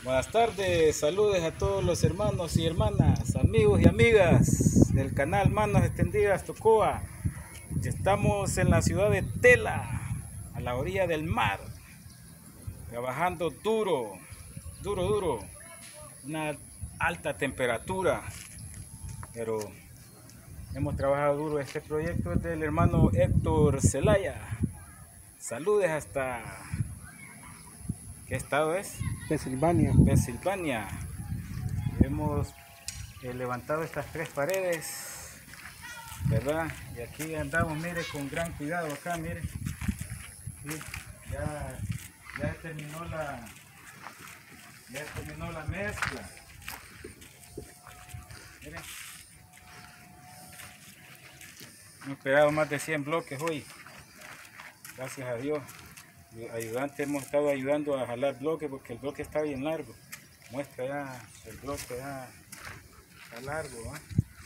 Buenas tardes, saludos a todos los hermanos y hermanas, amigos y amigas del canal Manos Extendidas Tocoa. Estamos en la ciudad de Tela, a la orilla del mar, trabajando duro, una alta temperatura, pero hemos trabajado duro. Este proyecto es del hermano Héctor Zelaya. Saludos hasta... ¿qué estado es? Pensilvania. Hemos levantado estas 3 paredes, ¿verdad? Y aquí andamos, mire, con gran cuidado acá, mire. Sí, ya terminó la mezcla. Miren. Hemos pegado más de 100 bloques hoy. Gracias a Dios. Ayudante, hemos estado ayudando a jalar bloques porque el bloque está bien largo. Muestra ya, el bloque ya está largo, ¿eh?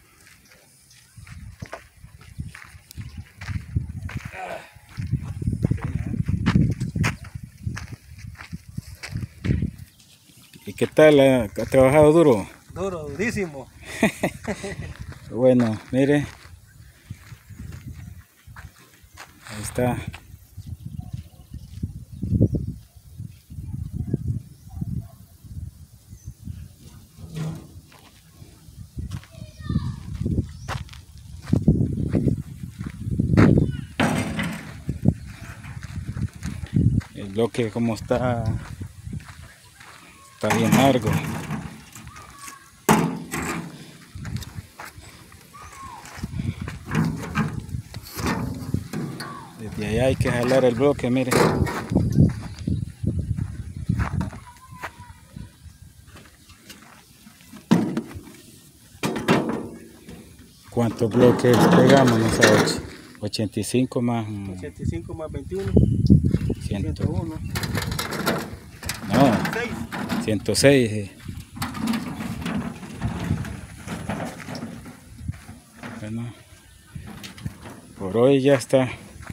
¿Y qué tal? ¿Ha trabajado duro? Durísimo. Bueno, mire. Ahí está. El bloque como está bien largo. Desde allá hay que jalar el bloque, mire. ¿Cuántos bloques pegamos en esa 85 más? 85 más 21. 101. 101. No, 106. Bueno, por hoy ya está.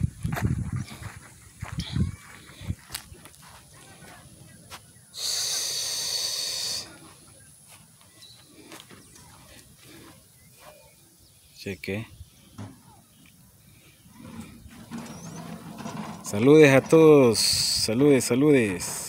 Cheque. Saludes a todos. Saludes.